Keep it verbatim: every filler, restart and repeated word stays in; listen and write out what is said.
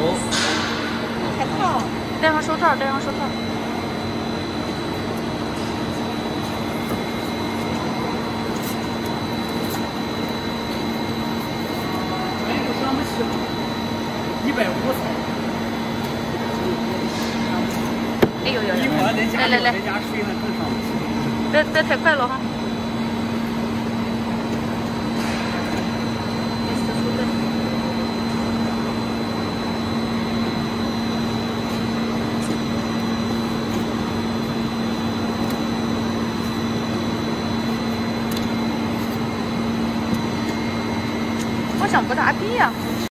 还烫。 戴上手套，戴上手套。 这个上不去，一百五十。 哎呦呦！ 一会儿在家来来来， 在家睡了更上不去。 别别太快了哈。 好像不咋地呀、啊。